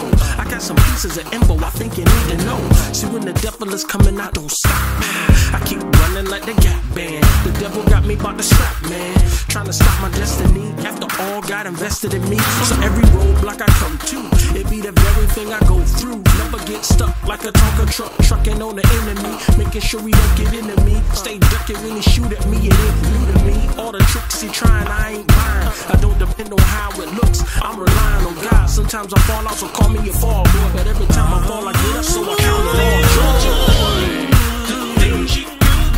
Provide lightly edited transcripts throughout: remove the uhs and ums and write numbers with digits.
I got some pieces of info I think you need to know. See, when the devil is coming, I don't stop. I keep running like the Gap Band. The devil got me by the strap, man. Trying to stop my destiny. After all, God invested in me. So every roadblock I come to, it be the very thing I go through. Never get stuck like a Tonka truck, trucking on the enemy, making sure he don't get into me. Stay ducking when he shoot at me, it ain't new to me. All the tricks he trying, I ain't buying. I don't depend on how it looks, I'm relying on God. Sometimes I fall out, so call me a fall boy. But every time I fall, I get up, so I count it all joy. The things you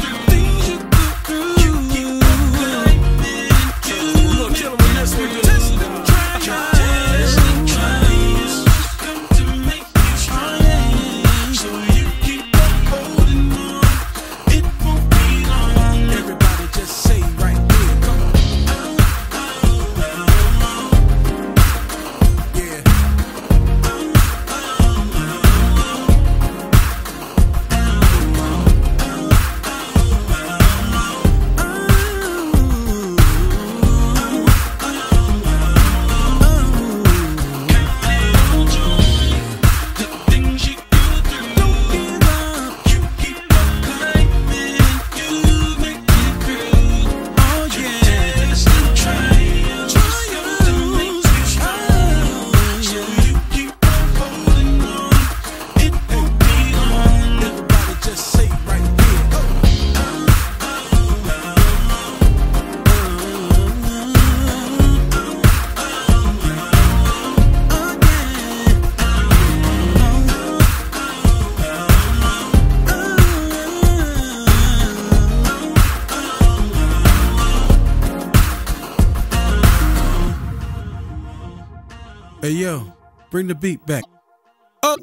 Hey yo, bring the beat back. Oh!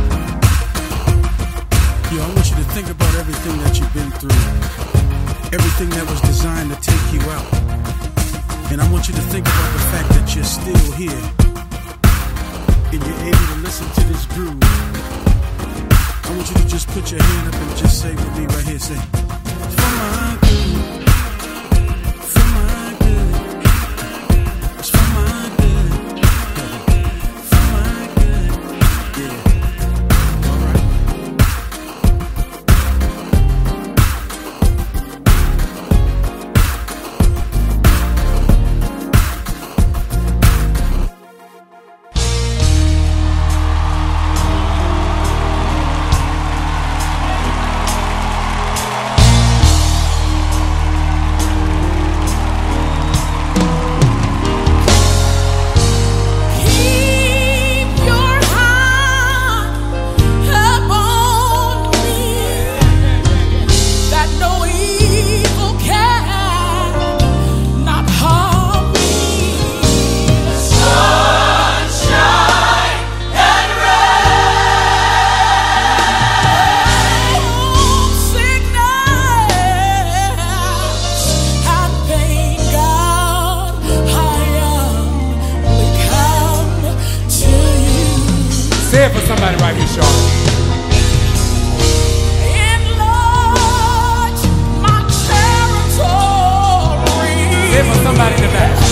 Yo, I want you to think about everything that you've been through. Everything that was designed to take you out. And I want you to think about the fact that you're still here. And you're able to listen to this groove. I want you to just put your hand up and just say with me right here, say, for my good. For my good. It's for my good. Say it for somebody right here, Sean. Enlarge my territory. Say it for somebody in the back.